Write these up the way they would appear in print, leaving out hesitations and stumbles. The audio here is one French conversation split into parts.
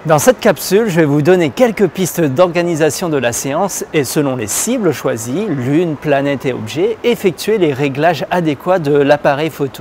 Dans cette capsule, je vais vous donner quelques pistes d'organisation de la séance et selon les cibles choisies, lune, planète et objets, effectuer les réglages adéquats de l'appareil photo.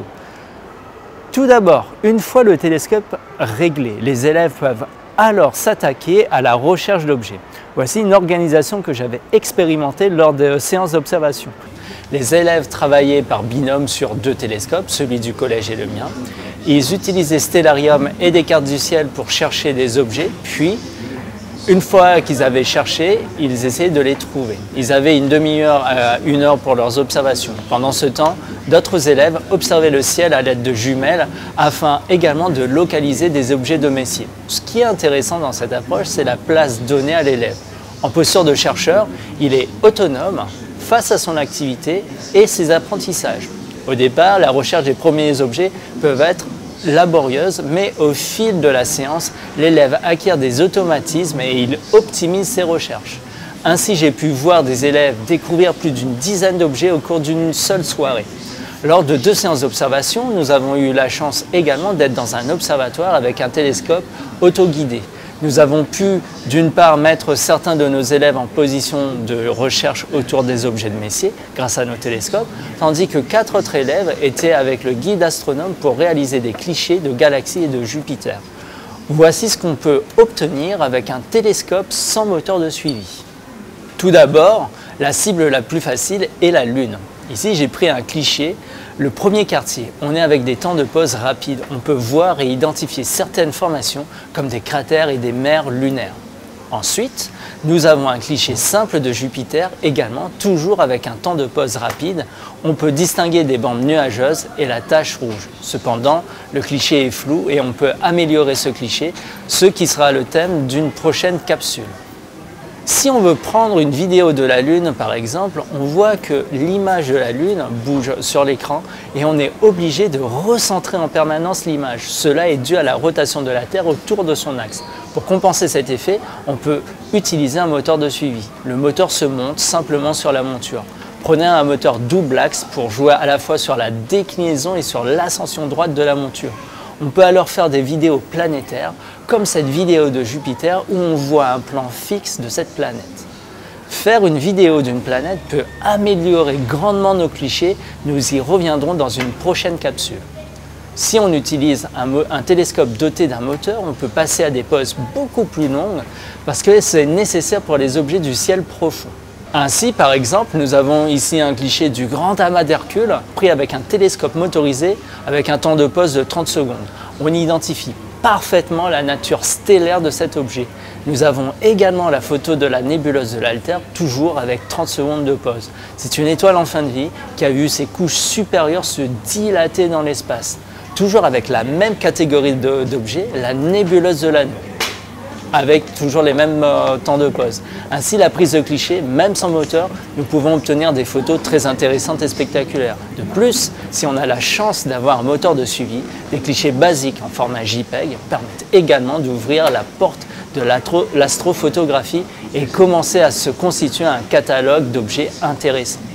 Tout d'abord, une fois le télescope réglé, les élèves peuvent alors s'attaquer à la recherche d'objets. Voici une organisation que j'avais expérimentée lors de séances d'observation. Les élèves travaillaient par binôme sur 2 télescopes, celui du collège et le mien. Ils utilisaient Stellarium et des cartes du ciel pour chercher des objets, puis, une fois qu'ils avaient cherché, ils essayaient de les trouver. Ils avaient une demi-heure à 1 heure pour leurs observations. Pendant ce temps, d'autres élèves observaient le ciel à l'aide de jumelles afin également de localiser des objets de Messier. Ce qui est intéressant dans cette approche, c'est la place donnée à l'élève. En posture de chercheur, il est autonome face à son activité et ses apprentissages. Au départ, la recherche des premiers objets peut être laborieuse, mais au fil de la séance, l'élève acquiert des automatismes et il optimise ses recherches. Ainsi, j'ai pu voir des élèves découvrir plus d'une dizaine d'objets au cours d'une seule soirée. Lors de 2 séances d'observation, nous avons eu la chance également d'être dans un observatoire avec un télescope autoguidé. Nous avons pu, d'une part, mettre certains de nos élèves en position de recherche autour des objets de Messier grâce à nos télescopes, tandis que 4 autres élèves étaient avec le guide astronome pour réaliser des clichés de galaxies et de Jupiter. Voici ce qu'on peut obtenir avec un télescope sans moteur de suivi. Tout d'abord, la cible la plus facile est la Lune. Ici, j'ai pris un cliché, le premier quartier. On est avec des temps de pause rapides. On peut voir et identifier certaines formations comme des cratères et des mers lunaires. Ensuite, nous avons un cliché simple de Jupiter, également toujours avec un temps de pause rapide. On peut distinguer des bandes nuageuses et la tache rouge. Cependant, le cliché est flou et on peut améliorer ce cliché, ce qui sera le thème d'une prochaine capsule. Si on veut prendre une vidéo de la Lune par exemple, on voit que l'image de la Lune bouge sur l'écran et on est obligé de recentrer en permanence l'image. Cela est dû à la rotation de la Terre autour de son axe. Pour compenser cet effet, on peut utiliser un moteur de suivi. Le moteur se monte simplement sur la monture. Prenez un moteur double axe pour jouer à la fois sur la déclinaison et sur l'ascension droite de la monture. On peut alors faire des vidéos planétaires, comme cette vidéo de Jupiter où on voit un plan fixe de cette planète. Faire une vidéo d'une planète peut améliorer grandement nos clichés, nous y reviendrons dans une prochaine capsule. Si on utilise un télescope doté d'un moteur, on peut passer à des pauses beaucoup plus longues parce que c'est nécessaire pour les objets du ciel profond. Ainsi, par exemple, nous avons ici un cliché du grand amas d'Hercule pris avec un télescope motorisé avec un temps de pause de 30 secondes. On identifie parfaitement la nature stellaire de cet objet. Nous avons également la photo de la nébuleuse de l'Altaire, toujours avec 30 secondes de pause. C'est une étoile en fin de vie qui a vu ses couches supérieures se dilater dans l'espace. Toujours avec la même catégorie d'objets, la nébuleuse de l'Anneau, avec toujours les mêmes temps de pause. Ainsi, la prise de cliché, même sans moteur, nous pouvons obtenir des photos très intéressantes et spectaculaires. De plus, si on a la chance d'avoir un moteur de suivi, des clichés basiques en format JPEG permettent également d'ouvrir la porte de l'astrophotographie et commencer à se constituer un catalogue d'objets intéressants.